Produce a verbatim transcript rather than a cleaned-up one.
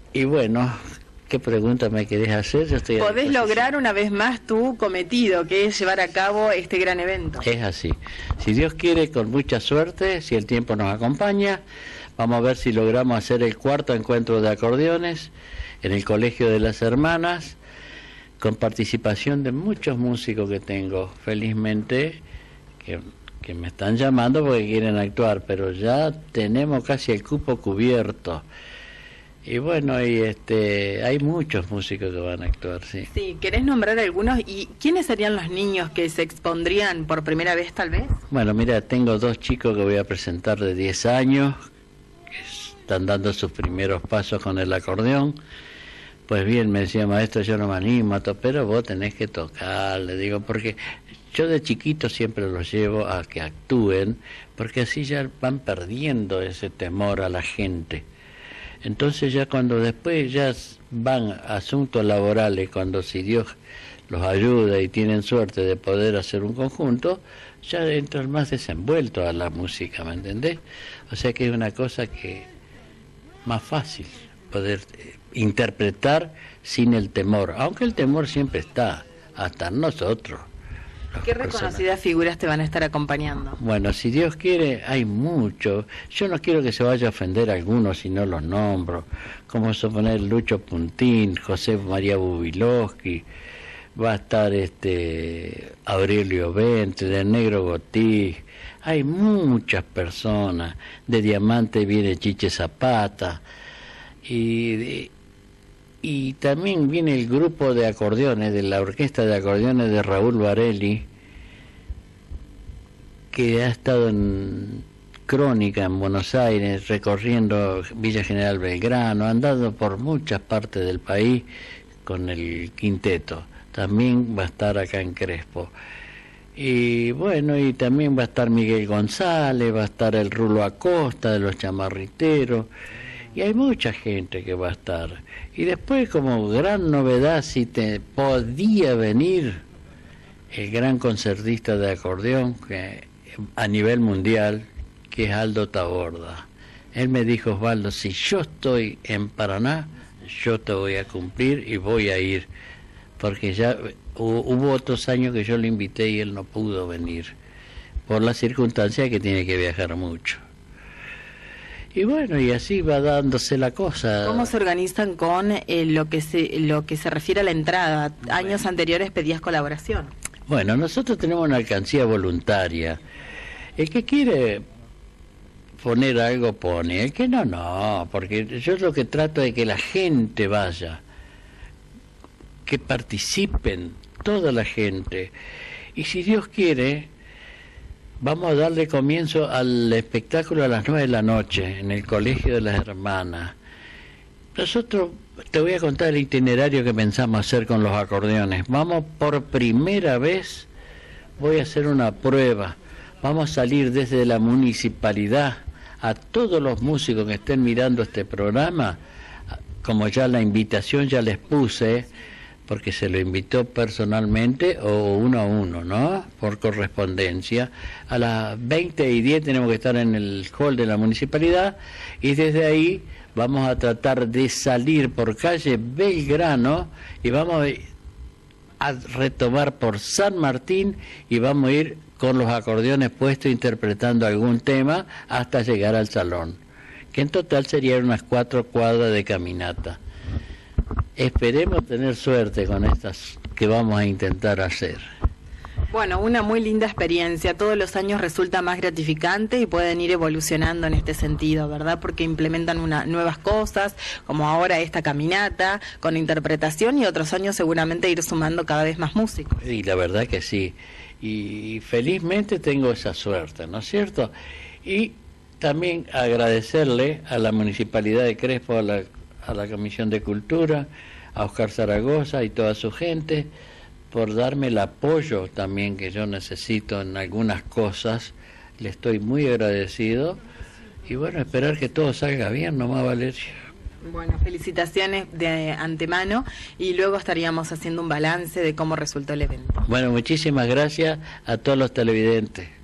Y bueno, ¿qué pregunta me querés hacer? Yo estoy Podés lograr una vez más tu cometido, que es llevar a cabo este gran evento. Es así. Si Dios quiere, con mucha suerte, si el tiempo nos acompaña, vamos a ver si logramos hacer el cuarto encuentro de acordeones en el Colegio de las Hermanas, con participación de muchos músicos que tengo, felizmente, que, que me están llamando porque quieren actuar, pero ya tenemos casi el cupo cubierto. Y bueno, y este, hay muchos músicos que van a actuar, sí. Sí, ¿querés nombrar algunos? ¿Y quiénes serían los niños que se expondrían por primera vez, tal vez? Bueno, mira, tengo dos chicos que voy a presentar de diez años, que están dando sus primeros pasos con el acordeón. Pues bien, me decía, maestro, yo no me animo, pero vos tenés que tocar, le digo, porque yo de chiquito siempre los llevo a que actúen, porque así ya van perdiendo ese temor a la gente. Entonces ya cuando después ya van a asuntos laborales, cuando si Dios los ayuda y tienen suerte de poder hacer un conjunto, ya entran más desenvueltos a la música, ¿me entendés? O sea que es una cosa que más fácil poder eh, interpretar sin el temor, aunque el temor siempre está, hasta nosotros. ¿Qué reconocidas figuras te van a estar acompañando? Bueno, si Dios quiere, hay mucho. Yo no quiero que se vaya a ofender a algunos si no los nombro, como suponer Lucho Puntín, José María Bubilowski, va a estar este Aurelio Ventre, del Negro Gotí, hay muchas personas, de Diamante viene Chiche Zapata, y, de, y también viene el grupo de acordeones, de la orquesta de acordeones de Raúl Varelli, que ha estado en Crónica en Buenos Aires, recorriendo Villa General Belgrano, andando por muchas partes del país con el quinteto. También va a estar acá en Crespo. Y bueno, y también va a estar Miguel González, va a estar el Rulo Acosta de los Chamarriteros, y hay mucha gente que va a estar. Y después, como gran novedad, si te podía venir el gran concertista de acordeón que a nivel mundial, que es Aldo Taborda. Él me dijo, Osvaldo, si yo estoy en Paraná, yo te voy a cumplir y voy a ir, porque ya hubo otros años que yo lo invité y él no pudo venir, por la circunstancia que tiene que viajar mucho. Y bueno, y así va dándose la cosa. ¿Cómo se organizan con eh, lo que se lo que se refiere a la entrada? Años anteriores pedías colaboración. Bueno, nosotros tenemos una alcancía voluntaria. El que quiere poner algo pone, el que no, no, porque yo lo que trato es que la gente vaya, que participen, toda la gente. Y si Dios quiere, vamos a darle comienzo al espectáculo a las nueve de la noche en el Colegio de las Hermanas. Nosotros, te voy a contar el itinerario que pensamos hacer con los acordeones. Vamos por primera vez, voy a hacer una prueba. Vamos a salir desde la municipalidad a todos los músicos que estén mirando este programa, como ya la invitación ya les puse, porque se lo invitó personalmente o uno a uno, ¿no? Por correspondencia. A las veinte y diez tenemos que estar en el hall de la municipalidad y desde ahí vamos a tratar de salir por calle Belgrano y vamos a retomar por San Martín y vamos a ir con los acordeones puestos interpretando algún tema hasta llegar al salón, que en total serían unas cuatro cuadras de caminata. Esperemos tener suerte con estas que vamos a intentar hacer. Bueno, una muy linda experiencia. Todos los años resulta más gratificante y pueden ir evolucionando en este sentido, ¿verdad? Porque implementan una, nuevas cosas, como ahora esta caminata con interpretación, y otros años seguramente ir sumando cada vez más músicos. Y la verdad que sí. Y felizmente tengo esa suerte, ¿no es cierto? Y también agradecerle a la Municipalidad de Crespo, a la, a la Comisión de Cultura, a Oscar Zaragoza y toda su gente, por darme el apoyo también que yo necesito en algunas cosas. Le estoy muy agradecido y bueno, esperar que todo salga bien, nomás, Valeria. Bueno, felicitaciones de antemano y luego estaríamos haciendo un balance de cómo resultó el evento. Bueno, muchísimas gracias a todos los televidentes.